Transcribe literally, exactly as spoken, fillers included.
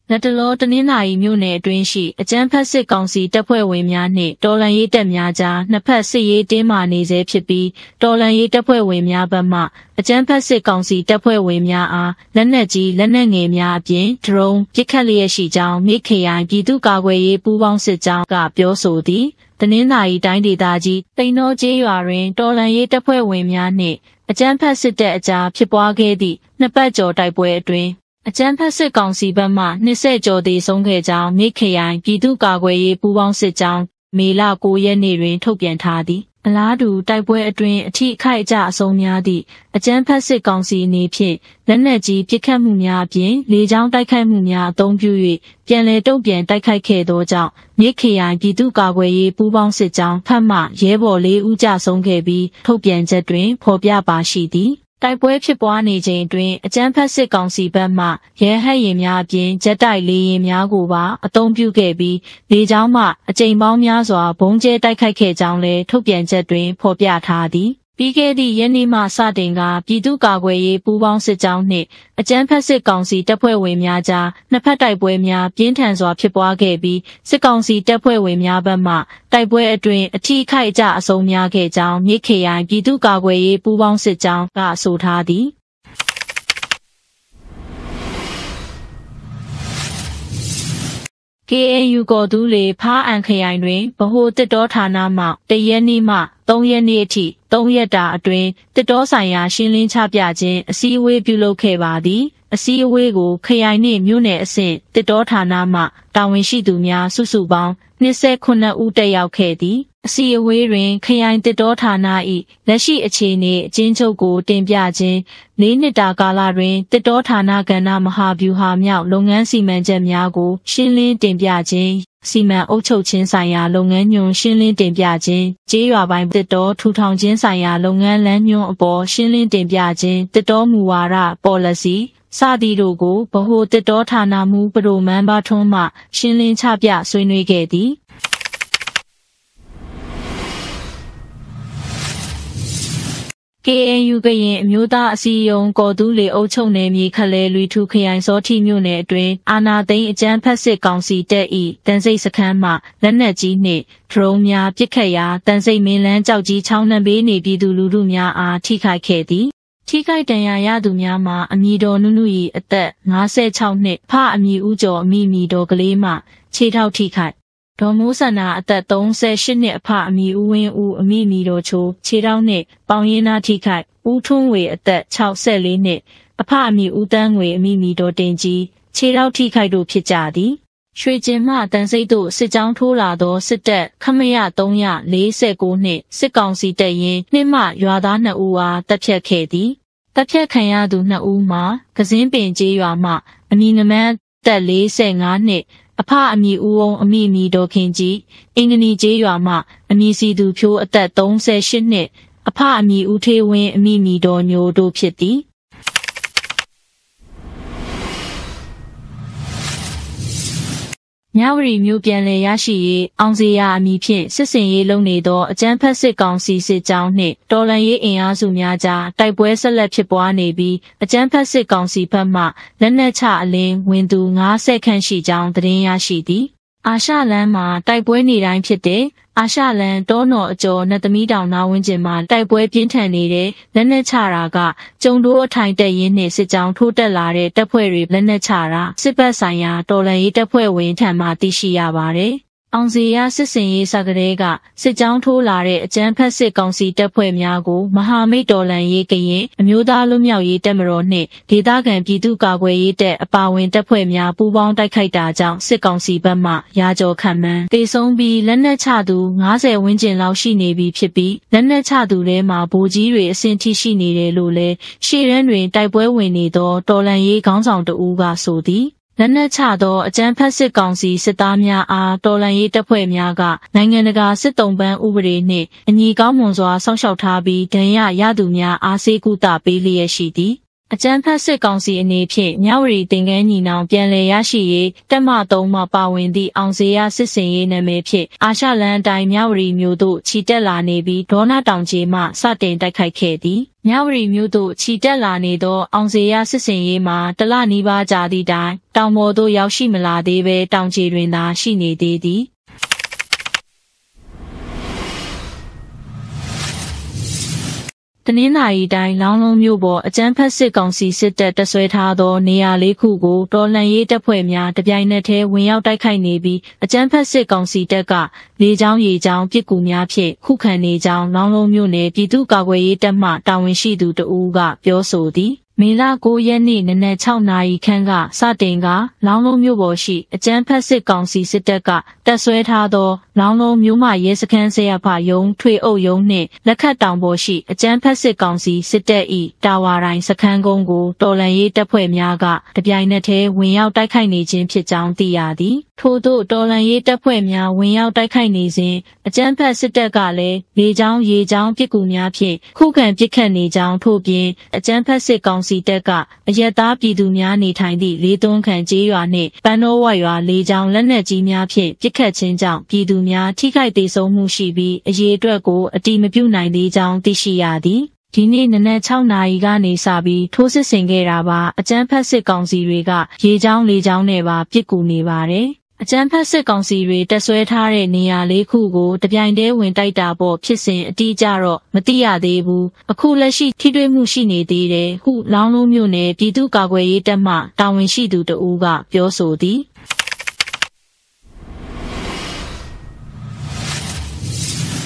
လက်တလောတနင်္လာရီမြို့နယ်အတွင်းရှိအကြမ်းဖက်စစ်ကောင်စီတပ်ဖွဲ့ဝင်များနှင့်တော်လှန်ရေးတပ်များကြားနှစ်ဖက်စစ်ရေးတင်းမာနေဆဲဖြစ်ပြီးတော်လှန်ရေးတပ်ဖွဲ့ဝင်များဘက်မှအကြမ်းဖက်စစ်ကောင်စီတပ်ဖွဲ့ဝင်များအားလက်နက်ကြီးလက်နက်ငယ်များအပြင်ဒရုန်းပစ်ခတ်လျက်ရှိကြောင်းမြစ်ခရိုင်ပြည်သူ့ကာကွယ်ရေးပူးပေါင်းစစ်ကြောင်းကပြောဆိုသည်တနင်္လာရီတိုင်းဒေသကြီးတိန်တော်ကျေးရွာတွင်တော်လှန်ရေးတပ်ဖွဲ့ဝင်များနှင့်အကြမ်းဖက်စစ်တပ်အကြားဖြစ်ပွားခဲ့သည့်နှစ်ပတ်ကျော်တိုက်ပွဲအတွင်းအကြမ်းဖက်စစ်ကောင်စီဘက်မှနှစ်ဆယ်ကျော်သေဆုံးခဲ့ကြောင်းမြစ်ခရိုင်ပြည်သူ့ကာကွယ်ရေးပူးပေါင်းစစ်ကြောင်းမေလကိုရက်နေ့တွင်ထုတ်ပြန်ထားသည်အလားတူတိုက်ပွဲအတွင်းအထိအခိုက်အကျအဆုံးများသည့်အကြမ်းဖက်စစ်ကောင်စီအနေဖြင့်လက်နက်ကြီးပစ်ခတ်မှုများအပြင်လေကြောင်းတိုက်ခိုက်မှုများအသုံးပြု၍ပြန်လည်တုံ့ပြန်တိုက်ခိုက်ခဲ့သောကြောင့်မြစ်ခရိုင်ပြည်သူ့ကာကွယ်ရေးပူးပေါင်းစစ်ကြောင်းဖက်မှရဲဘော်လေးဦးကြဆုံးခဲ့ပြီးထုတ်ပြန်ချက်တွင်ဖော်ပြပါရှိသည်တိုက်ပွဲဖြစ်ပွားနေချိန်တွင်အကြမ်းဖက်စစ်ကောင်စီဘက်မှရဲဟက်ရင်များအပြင်ဂျက်တိုက်လေယာဉ်များကိုပါအသုံးပြုခဲ့ပြီးလေကြောင်းမှအကြိမ်ပေါင်းများစွာဘုံကျဲတိုက်ခိုက်ခဲ့ကြောင်းလည်းထုတ်ပြန်ချက်တွင်ဖော်ပြထားသည်ပြီးခဲ့သည့်ရက်နေ့မှစတင်ကပြည်သူ့ကာကွယ်ရေးပူးပေါင်းစစ်ကြောင်းနှင့်အကြမ်းဖက်စစ်ကောင်စီတပ်ဖွဲ့ဝင်များကြားနှစ်ဖက်တိုက်ပွဲများပြင်းထန်စွာဖြစ်ပွားခဲ့ပြီးစစ်ကောင်စီတပ်ဖွဲ့ဝင်များဘက်မှတိုက်ပွဲအတွင်းအထိအခိုက်အကျအဆုံးများခဲ့ကြောင်းမြစ်ခရိုင်ပြည်သူ့ကာကွယ်ရေးပူးပေါင်းစစ်ကြောင်းကဆိုထားသည်ကေအန်ယူ ကော်တူးလေဖားအံခရိုင်တွင်ဗဟိုတစ်တောဌာနမှတရက်နေ့မှသုံးရက်နေ့အထိသုံးရက်တာအတွင်းတစ်တောဆိုင်ရာရှင်းလင်းချပြခြင်းအစည်းအဝေးပြုလုပ်ခဲ့ပါသည်အစည်းအဝေးကိုခရိုင်နှင့်မြို့နယ်အဆင့်တစ်တောဌာနမှတာဝန်ရှိသူများစုစုပေါင်း၂၉ဦးတက်ရောက်ခဲ့သည်အစည်းအဝေးတွင်ခရိုင်တစ်တောဌာန၏လက်ရှိအခြေအနေအကျဉ်းချုပ်ကိုတင်ပြခြင်းလေးနှစ်တာကာလတွင်တစ်တောဌာနကဏ္ဍမဟာဗျူဟာမြောက်လုပ်ငန်းစီမံချက်များကိုရှင်းလင်းတင်ပြခြင်းစီမံအုပ်ချုပ်ခြင်းဆိုင်ရာလုပ်ငန်းညွှန်ရှင်းလင်းတင်ပြခြင်းကျေးရွာပိုင်းတစ်တောထူထောင်ခြင်းဆိုင်ရာလုပ်ငန်းလမ်းညွှန်အပေါ်ရှင်းလင်းတင်ပြခြင်းတစ်တောမူဝါဒ policy စသည်တို့ကိုဗဟိုတစ်တောဌာနမှူးပဒိုမန်းဘာထွန်းမှရှင်းလင်းချပြဆွေးနွေးခဲ့သည်ကေအန်ယူ ကရင်အမျိုးသားအစည်းအရုံးကော်တူးလေအုပ်ချုပ်နယ်မြေခလဲလွီထူခရိုင်စောထိမြို့နယ်အတွင်းအာနာသိန်းအကြမ်းဖက်စစ်ကောင်စီတပ်၏တန်စိတ်စခန်းမှလက်နက်ကြီးနှင့်ဒရုန်းများပစ်ခတ်ရာတန်စိတ်မင်းလန်းကြောက်ကြီးချောင်းနှံပေးနေပြည်သူလူထုများအားထိခိုက်ခဲ့သည်ထိခိုက်ဒဏ်ရာရသူများမှာအမည်တော်နုနု၏အသက်၅၆နှစ်ဖအမည်ဦးကျော်အမည်မီတော်ကလေးမှခြေထောက်ထိခိုက်ဒေါ်မိုးဆန္ဒအသက်၃၈နှစ်အဖအမည်ဦးဝင်းဦးအမည်မီတော်ချိုးခြေထောက်နှင့်ပေါင်ရင်းသားထိခိုက်ဦးထွန်းဝေအသက်၆၄နှစ်အဖအမည်ဦးတန်းငွေအမည်မီတော်တင်ကြီးခြေထောက်ထိခိုက်တို့ဖြစ်ကြသည်ရွှေကျင်မှတန်စိတ်တို့စစ်ကြောင်းထိုးလာသောစစ်တပ်ခမရ၃၄၉နှင့်စစ်ကောင်စီတပ်ရင်းနှင့်မှရွာသား၂ဦးအားတပ်ဖြတ်ခဲ့သည်တပ်ဖြတ်ခံရသူ၂ဦးမှာကစင်းပင်ကျေးရွာမှအမည်ငမန်းသက်၄၅နှစ်အဖအမည်ဦးဝုံအမည်မီဒေါ်ခင်ကြီးအင်္ဂနီကျေးရွာမှအမည်စီသူဖြိုးအသက်၃၈နှစ်အဖအမည်ဦးထေးဝင်းအမည်မီဒေါ်ညိုတို့ဖြစ်သည်မြဝတီမြို့ပြန်လည်ရရှိရေးအောင်စေရအမည်ဖြင့်စစ်စင်ရေးလုပ်နေသောအကြမ်းဖက်စစ်ကောင်စီစစ်ကြောင်းနှင့်တော်လှန်ရေးအင်အားစုများကြားတိုက်ပွဲဆက်လက်ဖြစ်ပွားနေပြီးအကြမ်းဖက်စစ်ကောင်စီဘက်မှလက်နက်ချအလင်းဝင်သူ၅၀ခန့်ရှိကြောင်းသတင်းရရှိသည်အာရှလမ်းမှာတိုက်ပွဲနေတိုင်းဖြစ်တဲ့အာရှလမ်းတောနော်အကျော်နတ်သမီးတောင်နာဝင်းကျင်မှာတိုက်ပွဲပြင်းထန်နေတဲ့လက်နက်ချတာကကျုံတိုးအထိုင်တက်ရင်းနှင့်စစ်ကြောင်းထိုးတက်လာတဲ့တပ်ဖွဲ့တွေလက်နက်ချတာစစ်ဘက်ဆိုင်ရာတော်လှန်ရေးတပ်ဖွဲ့ဝင်ထံမှသိရှိရပါတယ်။အောင်စီရစစ်စင်ရေးစကတဲ့ကစစ်ကြောင်းထိုးလာတဲ့အကြမ်းဖက်စစ်ကောင်စီတပ်ဖွဲ့များကိုမဟာမိတ်တော်လှန်ရေးကရင်အမျိုးသားလွတ်မြောက်ရေးတပ်မတော်နှင့်ဒေသခံပြည်သူ့ကာကွယ်ရေးတပ်အပါအဝင်တပ်ဖွဲ့များပူးပေါင်းတိုက်ခိုက်တာကြောင့်စစ်ကောင်စီဘက်မှရာကျော်ခန့်မှန်းတေဆုံးပြီးလက်နက်ချသူ၅၀ဝန်းကျင်လောက်ရှိနေပြီဖြစ်ပြီးလက်နက်ချသူတွေမှာဗိုလ်ကြီးတွေအဆင့်ထိရှိနေတယ်လို့လည်းရှေ့ရန်တွင်တိုက်ပွဲဝင်နေသောတော်လှန်ရေးခေါင်းဆောင်တဦးကဆိုသည်လက်နက်ချသောအကြမ်းဖက်စစ်ကောင်စီစစ်သားများအားတော်လှန်ရေးတပ်ဖွဲ့များကနိုင်ငံတကာစစ်တုံးပန်းဥပဒေနှင့်အညီကောင်းမွန်စွာစောင့်ရှောက်ထားပြီးဒဏ်ရာရသူများအားဆေးကုသပေးလျက်ရှိသည်အကြမ်းဖက်စစ်ကောင်စီအနေဖြင့်မြဝတီတင်ကန်းညီနောင်ပြန်လည်ရရှိရေးတပ်မသုံးမှပါဝင်သည့်အောင်စေရစစ်စင်ရေးနာမည်ဖြင့်အာရှလန်အတိုင်းမြဝတီမြို့သို့ချီတက်လာနေပြီးဒေါနာတောင်ကျေးမှစတင်တိုက်ခိုက်ခဲ့သည်မြဝတီမြို့သို့ချီတက်လာနေသောအောင်စေရစစ်စင်ရေးမှာတလနီးပါးကြာသည့်တိုင်တောင်ပေါ်သို့ရောက်ရှိမလာသေးဘဲတောင်ကျေတွင်သာရှိနေသေးသည်တနင်္သာရီတိုင်းလောင်းလုံးမြို့ပေါ်အကြမ်းဖက်စစ်ကောင်စီစစ်တပ်တပ်ဆွဲထားသောနေရာလေးခုကိုတော်လှန်ရေးတပ်ဖွဲ့များတပြိုင်နက်တည်းဝင်ရောက်တိုက်ခိုက်နေပြီးအကြမ်းဖက်စစ်ကောင်စီတပ်ကလေကြောင်းရေကြောင်းပစ်ကူများဖြင့်ခုခံနေကြောင်းလောင်းလုံးမြို့နယ်ပြည်သူ့ကာကွယ်ရေးတပ်မှတာဝန်ရှိသူတဦးကပြောဆိုသည်မေလ၉ရက်နေ့နနက်၆နာရီခန့်ကစတင်ကလောင်းလုံးမြို့ပေါ်ရှိအကြမ်းဖက်စစ်ကောင်စီစစ်တပ်ကတပ်ဆွဲထားသောလောင်းလုံးမြို့မှရဲစခန်းဆရာဖရုံးထွေအုပ်ရုံးနှင့်လက်ခတ်တောင်ပေါ်ရှိအကြမ်းဖက်စစ်ကောင်စီစစ်တပ်၏တာဝါတိုင်းစခန်းကုန်းကိုတော်လှန်ရေးတပ်ဖွဲ့များကတပြိုင်နက်တည်းဝင်ရောက်တိုက်ခိုက်နေခြင်းဖြစ်ကြောင်းသိရသည်ထို့သို့တော်လှန်ရေးတပ်ဖွဲ့များဝင်ရောက်တိုက်ခိုက်နေစဉ်အကြမ်းဖက်စစ်တပ်ကလည်းလေကြောင်းရေကြောင်းပစ်ကူများဖြင့်ခုခံပစ်ခတ်နေကြောင်းထို့ပြင်အကြမ်းဖက်စစ်ကောင်စီတပ်ကအရက်သားပြည်သူများနေထိုင်သည့်လေးသွန်းခန့်ကျေးရွာနှင့်ပန်းတော်ဝရွာလေကြောင်းလက်နက်ကြီးများဖြင့်ပစ်ခတ်ခြင်းကြောင့်ပြည်သူများထိခိုက်ဒေဆုံးမှုရှိပြီးအရေးအတွက်ကိုအတိမပြုနိုင်သေးကြောင်းသိရှိရသည်ဒီနေ့နနက်၆နာရီကနေစပြီးထိုးစစ်ဆင်ခဲ့တာပါအကြမ်းဖက်စစ်ကောင်စီတွေကရေကြောင်းလေကြောင်းနဲ့ပါပစ်ကူနေပါတယ်အကြမ်းဖက်စစ်ကောင်စီတွေတပ်ဆွဲထားတဲ့နေရာလေးခုကိုတပြိုင်တည်းဝင်တိုက်တာပေါ့ဖြစ်စဉ်အတိအကျတော့မသိရသေးဘူးအခုလက်ရှိထိတွေ့မှုရှိနေသေးတယ်ဟုလောင်းလုံးမြို့နယ်ပြည်သူ့ကာကွယ်ရေးတပ်မှတာဝန်ရှိသူတဦးကပြောဆိုသည်